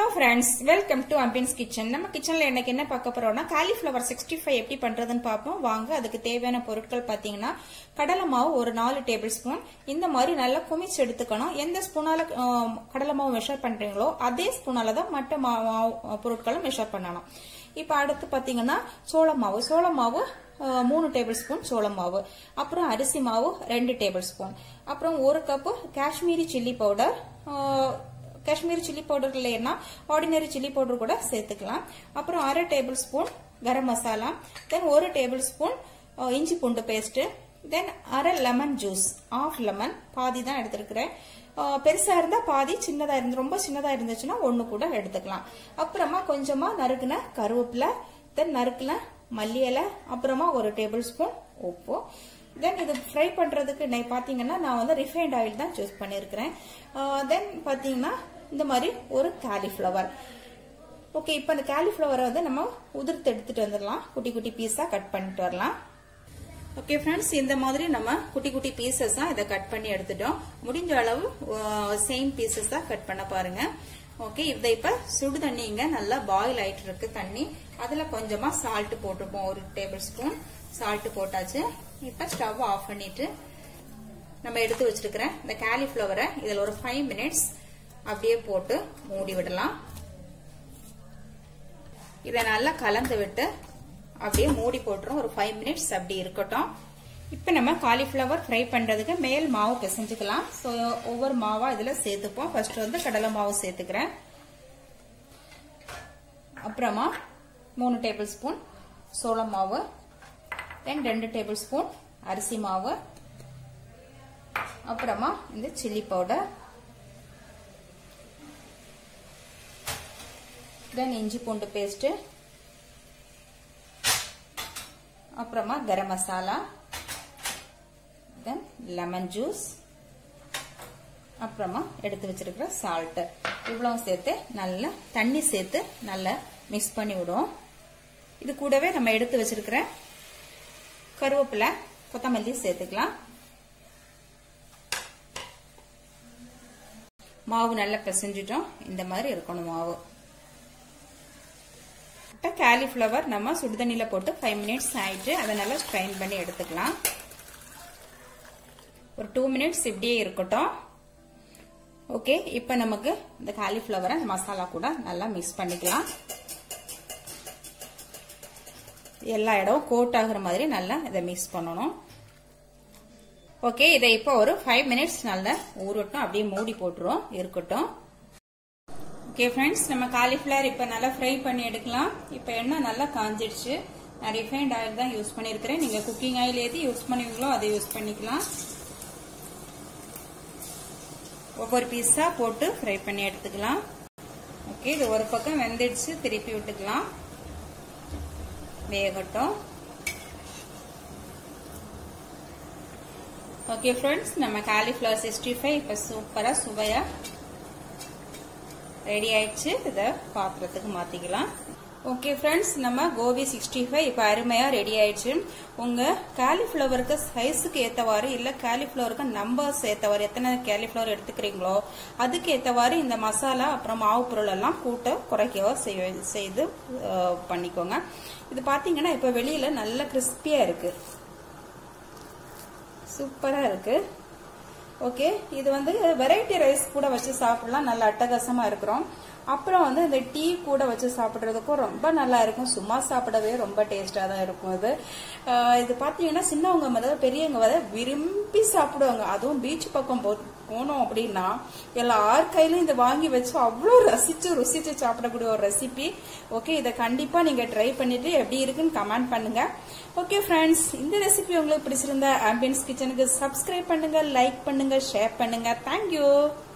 Friends, welcome to Ambin's kitchen. நம்ம கிச்சன்ல இன்னைக்கு என்ன பார்க்க போறோம்னா காலிஃபிளவர் 65 எப்படி பண்றதுன்னு பார்ப்போம் வாங்க. அதுக்கு தேவையான பொருட்கள் பாத்தீங்கன்னா கடலை மாவு ஒரு 4 டேபிள் ஸ்பூன். இந்த மாதிரி நல்லா குமிச்சு எடுத்துக்கணும். எந்த ஸ்பூனால கடலை மாவு மெஷர் பண்றீங்களோ அதே ஸ்பூனால தான் மற்ற பொருட்களும் மெஷர் பண்ணணும். இப்ப அடுத்து பாத்தீங்கன்னா சோள மாவு 3 டேபிள் ஸ்பூன் சோள மாவு, அப்புறம் அரிசி மாவு 2 டேபிள் ஸ்பூன், அப்புறம் 1 cup Kashmiri chilli powder. Kashmiri chilli powder இல்லைன்னா ஆர்டினரி சில்லி பவுடர் கூட சேர்த்துக்கலாம். அப்புறம் 1/2 table spoon garam masala, then 1 table spoon இஞ்சி பூண்டு paste, then 1/2 lemon juice, half lemon பாதி தான் எடுத்துருக்கிறேன். பெருசா இருந்தா பாதி, சின்னதா இருந்து ரொம்ப சின்னதா இருந்துச்சுன்னா 1 கூட எடுத்துக்கலாம். அப்புறமா கொஞ்சமா நறுக்குன கருவேப்பிலை, தென் நறுக்குன மல்லி இலை, அப்புறமா 1 டேபிள் ஸ்பூன் உப்பு. தென் இது ஃப்ரை பண்றதுக்கு பாத்தீங்கன்னா நான் வந்து ரிஃபைண்ட் ஆயில் தான் சூஸ் பண்ணிருக்கிறேன். தென் பாத்தீங்கன்னா இந்த மாதிரி ஒரு காலிஃபிளவர். ஓகே, இப்ப அந்த காலிஃபிளவரை வந்து நம்ம உதிர்த்து எடுத்துட்டு வந்துடலாம். குட்டி குட்டி பீஸா கட் பண்ணிட்டு வரலாம். ஓகே ஃப்ரெண்ட்ஸ், இந்த மாதிரி நம்ம குட்டி குட்டி பீசஸா இதை கட் பண்ணி எடுத்துட்டோம். முடிஞ்ச அளவு சேம் பீசஸா கட் பண்ண பாருங்க. ஓகே, இதை இப்ப சுடு தண்ணி இங்க நல்லா பாயில் ஆயிட்டு இருக்கு தண்ணி. அதுல கொஞ்சமா சால்ட் போட்டுப்போம். 1 டேபிள் ஸ்பூன் சால்ட் போட்டாச்சு. இப்ப ஸ்டவ் ஆஃப் பண்ணிட்டு நம்ம எடுத்து வச்சிருக்கிற இந்த காலிஃபிளவரை இதுல ஒரு 5 மினிட்ஸ் அப்படியே போட்டு மூடி விடலாம். இதை நல்லா கலந்து விட்டு அப்படியே மூடி போட்டுரும். ஒரு 5 மினிட்ஸ் அப்படி இருக்கட்டும். இப்ப நம்ம காலிஃபிளவர் ஃப்ரை பண்றதுக்கு மேல் மாவு பிசைஞ்சுக்கலாம். சோ ஒவ்வொரு மாவா இதுல சேர்த்துப்போம். ஃபர்ஸ்ட் வந்து கடலை மாவு சேர்த்துக்கிறேன். அப்புறமா 3 டேபிள் ஸ்பூன் சோள மாவு, தென் 2 டேபிள் ஸ்பூன் அரிசி மாவு, அப்புறமா இந்த சில்லி பவுடர், தென் இஞ்சி பூண்டு பேஸ்ட், அப்புறமா garam masala, then lemon juice, அப்புறமா எடுத்து வச்சிருக்கிற சால்ட். இவ்வளவு சேர்த்து நல்லா தண்ணி சேர்த்து நல்லா மிக்ஸ் பண்ணி விடுவோம். இது கூடவே நம்ம எடுத்து வச்சிருக்கிற கருவேப்பிலை, கொத்தமல்லி சேர்த்துக்கலாம். மாவு நல்லா பிசைஞ்சிட்டோம். இந்த மாதிரி இருக்கணும் மாவு. காலிஃபிளவர் நம்ம சுடுதண்ணில போட்டு 5 மினிட்ஸ் ஆயிட்டு அதை நல்லா ஸ்ட்ரைன் பண்ணி எடுத்துக்கலாம். ஒரு 2 மினிட்ஸ் இப்படியே இருக்கட்டும். ஓகே, இப்ப நமக்கு இந்த காலிஃபிளவரை மசாலா கூட நல்லா மிக்ஸ் பண்ணிக்கலாம். எல்லா இடம் கோட் ஆகுற மாதிரி நல்லா இதை மிக்ஸ் பண்ணணும். ஓகே, இதை இப்போ ஒரு 5 மினிட்ஸ் நல்லா ஊறட்டும். அப்படியே மூடி போட்டுரும் இருக்கட்டும். ஓகே ஃப்ரெண்ட்ஸ், நம்ம காலிஃபிளவர் இப்ப நல்லா ஃப்ரை பண்ணி எடுக்கலாம். இப்ப எண்ணெய் நல்லா காஞ்சிடுச்சு. நான் ரிஃபைண்ட் ஆயில் தான் யூஸ் பண்ணிருக்கிறேன். நீங்க குக்கிங் ஆயில் எது யூஸ் பண்ணுவீங்களோ அதை யூஸ் பண்ணிக்கலாம். ஒவ்வொரு பீஸா போட்டு ஃப்ரை பண்ணி எடுத்துக்கலாம். ஓகே, இது ஒரு பக்கம் வெந்துடுச்சு. திருப்பி விட்டுக்கலாம், வேகட்டும். ஓகே ஃப்ரெண்ட்ஸ், நம்ம காலிஃபிளவர் 65 இப்ப சூப்பரா சுவையா ரெடி ஆயிடுச்சு. இத பாத்திரத்துக்கு மாத்திக்கலாம். ஓகே ஃப்ரெண்ட்ஸ், நம்ம கோபி 65 இப்ப அருமையா ரெடி ஆயிடுச்சு. உங்க காலிஃபிளவருக்கு சைஸுக்கு ஏத்தவாறு இல்ல காலிஃபிளவருக்கு நம்பர்ஸ் ஏத்தவாறு, எத்தனை காலிஃபிளவர் எடுத்துக்கிறீங்களோ அதுக்கு ஏத்தவாறு இந்த மசாலா அப்புறம் மாவு பொருள் எல்லாம் கூட்ட குறைக்கவோ செய்து பண்ணிக்கோங்க. இது பாத்தீங்கன்னா இப்ப வெளியில நல்ல கிறிஸ்பியா இருக்கு, சூப்பரா இருக்கு. ஓகே, இது வந்து வெரைட்டி ரைஸ் கூட வச்சு சாப்பிடலாம், நல்ல அட்டகாசமா இருக்கிறோம். அப்புறம் வந்து இந்த டீ கூட வச்சு சாப்பிடுறதுக்கும் ரொம்ப நல்லா இருக்கும். சும்மா சாப்பிடவே ரொம்ப டேஸ்டா தான் இருக்கும். இது பாத்தீங்கன்னா சின்னவங்க முதல்ல பெரியவங்க வர விரும்பி சாப்பிடுவாங்க. அதுவும் பீச் பக்கம் போனோம் அப்படின்னா எல்லார் கையிலும் இதை வாங்கி வச்சு அவ்வளவு ருசிச்சு சாப்பிடக்கூடிய ஒரு ரெசிபி. ஓகே, இதை கண்டிப்பா நீங்க ட்ரை பண்ணிட்டு எப்படி இருக்குன்னு கமெண்ட் பண்ணுங்க. ஓகே ஃப்ரெண்ட்ஸ், இந்த ரெசிபி உங்களுக்கு பிடிச்சிருந்தா ஆம்பியன்ஸ் கிச்சனுக்கு சப்ஸ்கிரைப் பண்ணுங்க, லைக் பண்ணுங்க, ஷேர் பண்ணுங்க. தேங்க்யூ.